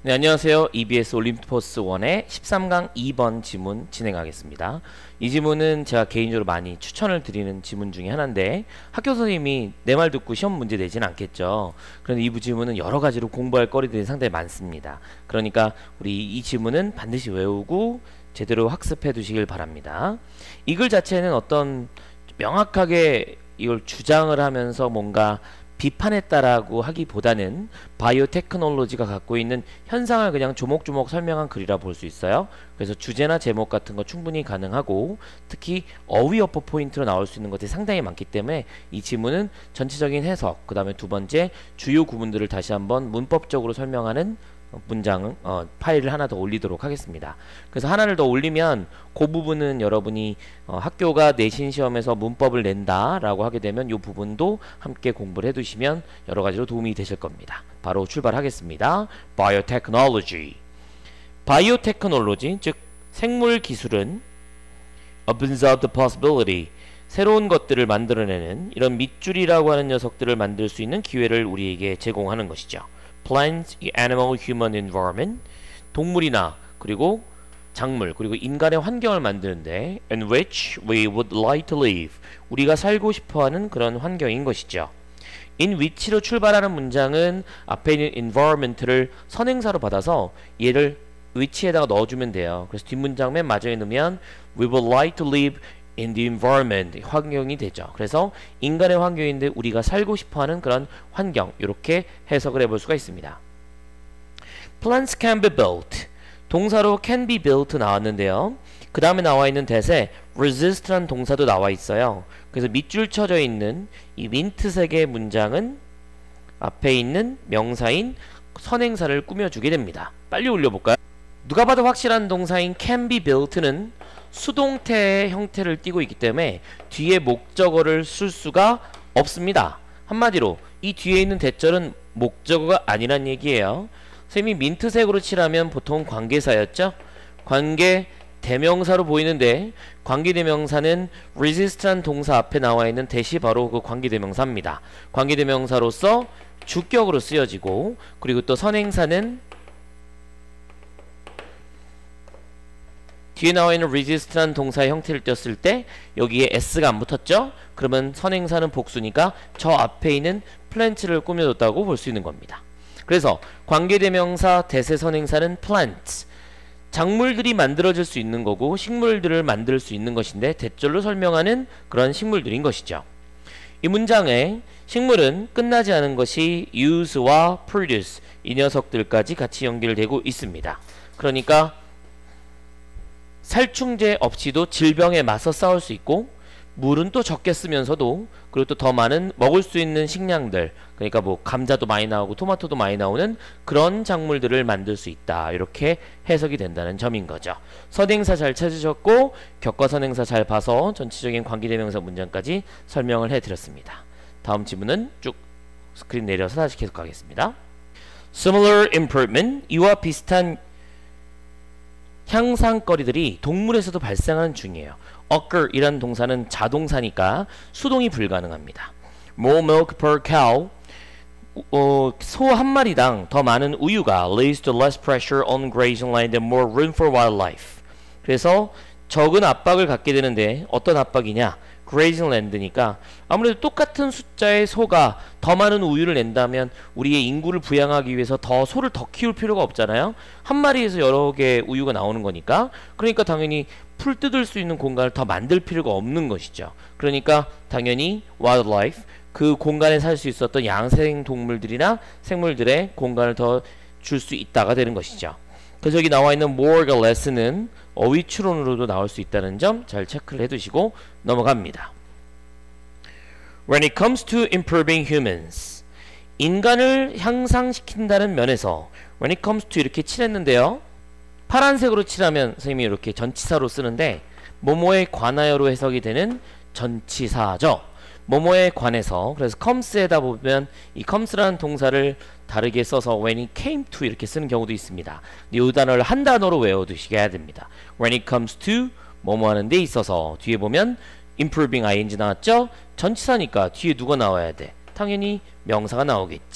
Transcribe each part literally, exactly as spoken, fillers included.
네, 안녕하세요. 이비에스 올림포스 일의 십삼 강 이 번 지문 진행하겠습니다. 이 지문은 제가 개인적으로 많이 추천을 드리는 지문 중에 하나인데 학교 선생님이 내 말 듣고 시험 문제 내지는 않겠죠. 그런데 이 지문은 여러 가지로 공부할 거리들이 상당히 많습니다. 그러니까 우리 이 지문은 반드시 외우고 제대로 학습해 두시길 바랍니다. 이 글 자체는 어떤 명확하게 이걸 주장을 하면서 뭔가 비판했다라고 하기보다는 바이오 테크놀로지가 갖고 있는 현상을 그냥 조목조목 설명한 글이라 볼 수 있어요. 그래서 주제나 제목 같은 거 충분히 가능하고 특히 어휘 어퍼 포인트로 나올 수 있는 것들이 상당히 많기 때문에 이 지문은 전체적인 해석, 그 다음에 두 번째 주요 구문들을 다시 한번 문법적으로 설명하는 문장 어, 파일을 하나 더 올리도록 하겠습니다. 그래서 하나를 더 올리면 그 부분은 여러분이 어, 학교가 내신 시험에서 문법을 낸다 라고 하게 되면 이 부분도 함께 공부를 해두시면 여러가지로 도움이 되실 겁니다. 바로 출발하겠습니다. 바이오테크놀로지. 바이오테크놀로지, 즉 생물기술은 opens up the possibility, 새로운 것들을 만들어내는 이런 밑줄이라고 하는 녀석들을 만들 수 있는 기회를 우리에게 제공하는 것이죠. Plant, animal, human environment, 동물이나 그리고 작물 그리고 인간의 환경을 만드는데 in which we would like to live, 우리가 살고 싶어하는 그런 환경인 것이죠. in which로 출발하는 문장은 앞에 있는 environment를 선행사로 받아서 얘를 which에다가 넣어주면 돼요. 그래서 뒷문장 맨 마지막에 넣으면 we would like to live in the environment, 환경이 되죠. 그래서 인간의 환경인데 우리가 살고 싶어하는 그런 환경, 이렇게 해석을 해볼 수가 있습니다. Plants can be built, 동사로 can be built 나왔는데요. 그 다음에 나와 있는 대세 resist란 동사도 나와 있어요. 그래서 밑줄 쳐져 있는 이 민트색의 문장은 앞에 있는 명사인 선행사를 꾸며주게 됩니다. 빨리 올려볼까요? 누가 봐도 확실한 동사인 can be built는 수동태의 형태를 띠고 있기 때문에 뒤에 목적어를 쓸 수가 없습니다. 한마디로 이 뒤에 있는 대절은 목적어가 아니란 얘기예요. 선생님이 민트색으로 칠하면 보통 관계사였죠. 관계 대명사로 보이는데 관계대명사는 resist란 동사 앞에 나와 있는 대시 바로 그 관계대명사입니다. 관계대명사로서 주격으로 쓰여지고 그리고 또 선행사는 뒤에 나와 있는 resist란 동사의 형태를 띄었을 때 여기에 s가 안 붙었죠? 그러면 선행사는 복수니까 저 앞에 있는 plant를 꾸며줬다고 볼 수 있는 겁니다. 그래서 관계대명사 대세 선행사는 plant, 작물들이 만들어질 수 있는 거고 식물들을 만들 수 있는 것인데 대절로 설명하는 그런 식물들인 것이죠. 이 문장에 식물은 끝나지 않은 것이 use와 produce, 이 녀석들까지 같이 연결되고 있습니다. 그러니까 살충제 없이도 질병에 맞서 싸울 수 있고 물은 또 적게 쓰면서도 그리고 또 더 많은 먹을 수 있는 식량들, 그러니까 뭐 감자도 많이 나오고 토마토도 많이 나오는 그런 작물들을 만들 수 있다, 이렇게 해석이 된다는 점인 거죠. 선행사 잘 찾으셨고 격과선행사 잘 봐서 전체적인 관계대명사 문장까지 설명을 해드렸습니다. 다음 지문은 쭉 스크린 내려서 다시 계속 가겠습니다. Similar improvement, 이와 비슷한 향상거리들이 동물에서도 발생하는 중이에요. occur 이란 동사는 자동사니까 수동이 불가능합니다. More milk per cow, 어, 소 한 마리당 더 많은 우유가 leads to less pressure on grazing land and more room for wildlife. 그래서 적은 압박을 갖게 되는데 어떤 압박이냐? grazing land니까 아무래도 똑같은 숫자의 소가 더 많은 우유를 낸다면 우리의 인구를 부양하기 위해서 더 소를 더 키울 필요가 없잖아요. 한 마리에서 여러 개의 우유가 나오는 거니까. 그러니까 당연히 풀 뜯을 수 있는 공간을 더 만들 필요가 없는 것이죠. 그러니까 당연히 wildlife, 그 공간에 살 수 있었던 양생 동물들이나 생물들의 공간을 더 줄 수 있다가 되는 것이죠. 그래서 여기 나와 있는 more가 less는 어휘 추론으로도 나올 수 있다는 점 잘 체크를 해두시고 넘어갑니다. When it comes to improving humans, 인간을 향상시킨다는 면에서 when it comes to 이렇게 칠했는데요. 파란색으로 칠하면 선생님이 이렇게 전치사로 쓰는데 뭐뭐에 관하여로 해석이 되는 전치사죠. 뭐뭐에 관해서, 그래서 comes에다 보면 이 comes라는 동사를 다르게 써서 when it came to 이렇게 쓰는 경우도 있습니다. 이 단어를 한 단어로 외워두시게 해야 됩니다. When it comes to 뭐뭐 하는 데 있어서, 뒤에 보면 improving ing 나왔죠? 전치사니까 뒤에 누가 나와야 돼? 당연히 명사가 나오겠지.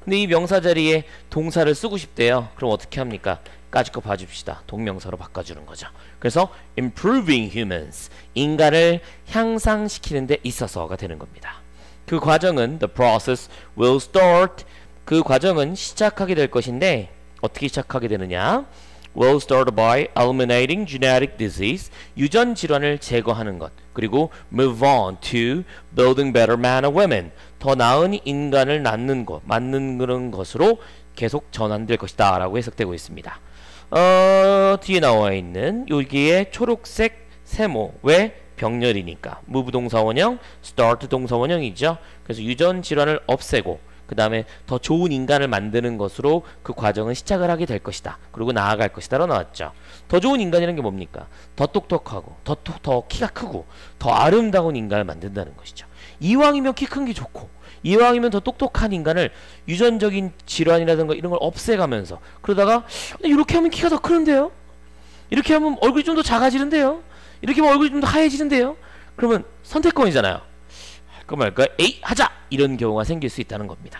근데 이 명사 자리에 동사를 쓰고 싶대요. 그럼 어떻게 합니까? 까짓 거 봐줍시다. 동명사로 바꿔주는 거죠. 그래서 improving humans, 인간을 향상시키는 데 있어서가 되는 겁니다. 그 과정은 the process will start, 그 과정은 시작하게 될 것인데 어떻게 시작하게 되느냐? will start by eliminating genetic disease, 유전 질환을 제거하는 것. 그리고 move on to building better men and women, 더 나은 인간을 낳는 것, 만드는 것으로 계속 전환될 것이다 라고 해석되고 있습니다. 어, 뒤에 나와 있는 여기에 초록색 세모, 왜? 병렬이니까 move 동사원형, start 동사원형이죠. 그래서 유전 질환을 없애고 그 다음에 더 좋은 인간을 만드는 것으로 그 과정은 시작을 하게 될 것이다. 그리고 나아갈 것이다 라고 나왔죠. 더 좋은 인간이라는 게 뭡니까? 더 똑똑하고 더, 더, 더 키가 크고 더 아름다운 인간을 만든다는 것이죠. 이왕이면 키 큰 게 좋고 이왕이면 더 똑똑한 인간을 유전적인 질환이라든가 이런 걸 없애가면서, 그러다가 이렇게 하면 키가 더 크는데요? 이렇게 하면 얼굴이 좀 더 작아지는데요? 이렇게 하면 얼굴이 좀 더 하얘지는데요? 그러면 선택권이잖아요. 할까 말까? 에이 하자! 이런 경우가 생길 수 있다는 겁니다.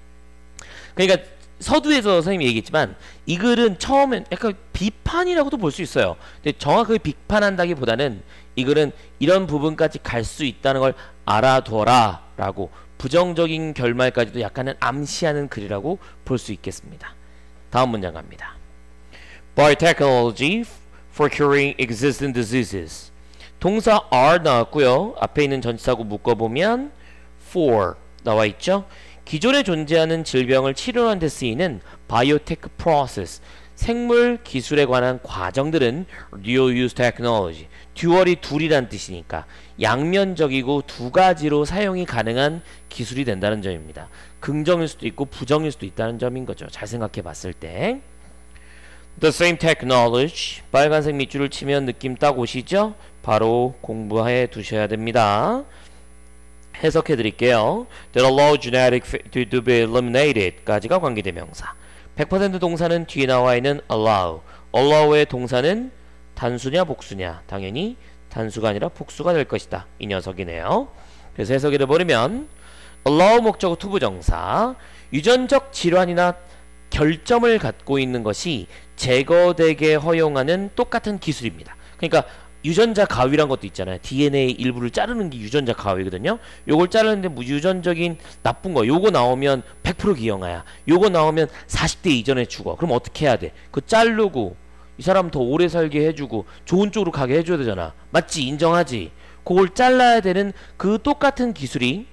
그러니까 서두에서 선생님이 얘기했지만 이 글은 처음엔 약간 비판이라고도 볼 수 있어요. 근데 정확하게 비판한다기보다는 이 글은 이런 부분까지 갈 수 있다는 걸 알아둬라 라고 부정적인 결말까지도 약간은 암시하는 글이라고 볼 수 있겠습니다. 다음 문장 갑니다. Biotechnology for curing existing diseases. 동사 are 나왔고요. 앞에 있는 전치사하고 묶어보면 for 나와 있죠. 기존에 존재하는 질병을 치료하는 데 쓰이는 바이오테크 프로세스, 생물 기술에 관한 과정들은 dual use technology, 듀얼이 둘이란 뜻이니까 양면적이고 두 가지로 사용이 가능한 기술이 된다는 점입니다. 긍정일 수도 있고 부정일 수도 있다는 점인 거죠. 잘 생각해 봤을 때. The same technology, 빨간색 밑줄을 치면 느낌 딱 오시죠? 바로 공부해 두셔야 됩니다. 해석해 드릴게요. That allow genetic to, to be eliminated 까지가 관계대명사. 백 퍼센트 동사는 뒤에 나와 있는 allow. allow의 동사는 단수냐 복수냐? 당연히 단수가 아니라 복수가 될 것이다. 이 녀석이네요. 그래서 해석을 해버리면 allow 목적어 투부정사, 유전적 질환이나 결점을 갖고 있는 것이 제거되게 허용하는 똑같은 기술입니다. 그러니까 유전자 가위란 것도 있잖아요. 디엔에이 일부를 자르는 게 유전자 가위거든요. 요걸 자르는데 뭐 유전적인 나쁜 거 요거 나오면 백 퍼센트 기형아야. 요거 나오면 사십 대 이전에 죽어. 그럼 어떻게 해야 돼? 그거 자르고 이 사람 더 오래 살게 해주고 좋은 쪽으로 가게 해줘야 되잖아. 맞지? 인정하지? 그걸 잘라야 되는 그 똑같은 기술이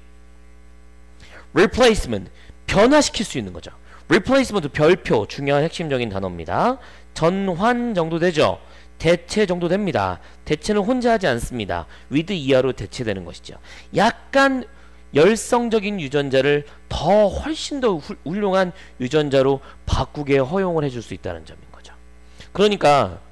replacement, 변화시킬 수 있는 거죠. replacement 별표, 중요한 핵심적인 단어입니다. 전환 정도 되죠. 대체 정도 됩니다. 대체는 혼자 하지 않습니다. with 이하로 대체되는 것이죠. 약간 열성적인 유전자를 더 훨씬 더 훌, 훌륭한 유전자로 바꾸게 허용을 해줄 수 있다는 점인 거죠. 그러니까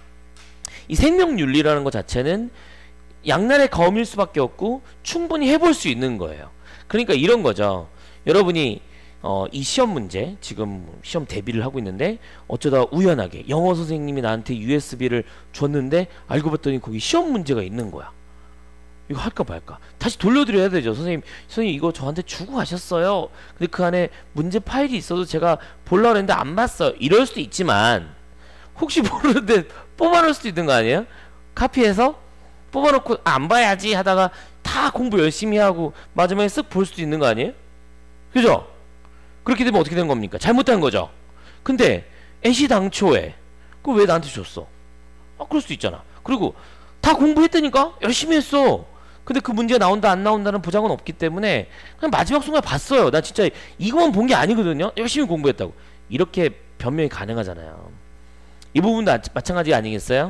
이 생명윤리라는 것 자체는 양날의 검일 수밖에 없고 충분히 해볼 수 있는 거예요. 그러니까 이런 거죠. 여러분이 어, 이 시험 문제 지금 시험 대비를 하고 있는데 어쩌다 우연하게 영어 선생님이 나한테 유에스비를 줬는데 알고 봤더니 거기 시험 문제가 있는 거야. 이거 할까 말까. 다시 돌려드려야 되죠. 선생님 선생님 이거 저한테 주고 가셨어요. 근데 그 안에 문제 파일이 있어도 제가 보려고 했는데 안 봤어요. 이럴 수도 있지만 혹시 모르는데 뽑아놓을 수도 있는 거 아니에요? 카피해서 뽑아놓고 아, 안 봐야지 하다가 다 공부 열심히 하고 마지막에 쓱 볼 수도 있는 거 아니에요? 그죠? 그렇게 되면 어떻게 된 겁니까? 잘못한 거죠. 근데 애시당초에 그걸 왜 나한테 줬어? 아 그럴 수도 있잖아. 그리고 다 공부했다니까? 열심히 했어. 근데 그 문제가 나온다 안 나온다는 보장은 없기 때문에 그냥 마지막 순간 봤어요. 나 진짜 이것만 본 게 아니거든요. 열심히 공부했다고. 이렇게 변명이 가능하잖아요. 이 부분도 마찬가지 아니겠어요?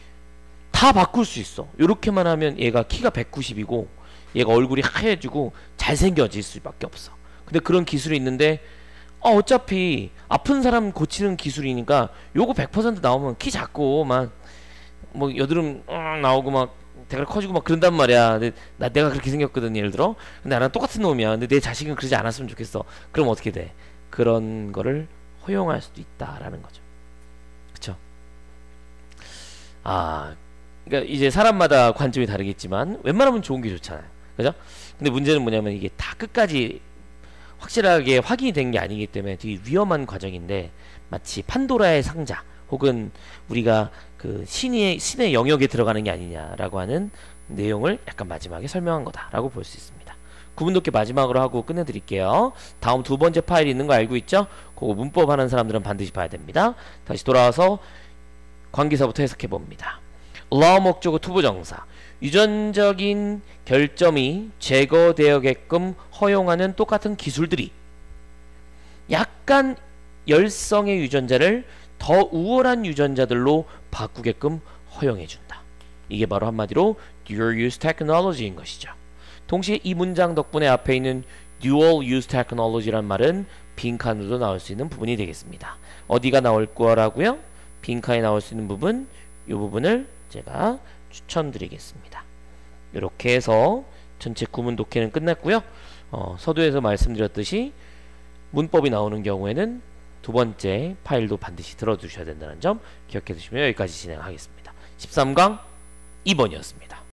다 바꿀 수 있어. 이렇게만 하면 얘가 키가 백구십이고 얘가 얼굴이 하얘지고 잘생겨질 수밖에 없어. 근데 그런 기술이 있는데 어, 어차피 아픈 사람 고치는 기술이니까 요거 백 퍼센트 나오면 키 작고 막 뭐 여드름 음, 나오고 막 대가리 커지고 막 그런단 말이야. 근데 나 내가 그렇게 생겼거든 예를 들어. 근데 나랑 똑같은 놈이야. 근데 내 자식은 그러지 않았으면 좋겠어. 그럼 어떻게 돼? 그런 거를 허용할 수도 있다라는 거죠. 그쵸? 아, 그러니까 이제 사람마다 관점이 다르겠지만 웬만하면 좋은 게 좋잖아요. 그죠? 근데 문제는 뭐냐면 이게 다 끝까지 확실하게 확인이 된 게 아니기 때문에 되게 위험한 과정인데, 마치 판도라의 상자 혹은 우리가 그 신의 신의 영역에 들어가는 게 아니냐라고 하는 내용을 약간 마지막에 설명한 거다라고 볼 수 있습니다. 구분 돕기 마지막으로 하고 끝내드릴게요. 다음 두 번째 파일이 있는 거 알고 있죠? 그거 문법 하는 사람들은 반드시 봐야 됩니다. 다시 돌아와서 관계사부터 해석해 봅니다. allow 목적어 투부정사, 유전적인 결점이 제거되어게끔 허용하는 똑같은 기술들이 약간 열성의 유전자를 더 우월한 유전자들로 바꾸게끔 허용해준다. 이게 바로 한마디로 dual use technology인 것이죠. 동시에 이 문장 덕분에 앞에 있는 dual use technology란 말은 빈칸으로도 나올 수 있는 부분이 되겠습니다. 어디가 나올 거라고요? 빈칸에 나올 수 있는 부분, 이 부분을 제가 추천드리겠습니다. 이렇게 해서 전체 구문 독해는 끝났고요. 어, 서두에서 말씀드렸듯이 문법이 나오는 경우에는 두 번째 파일도 반드시 들어두셔야 된다는 점 기억해 두시면 여기까지 진행하겠습니다. 십삼 강 이 번이었습니다.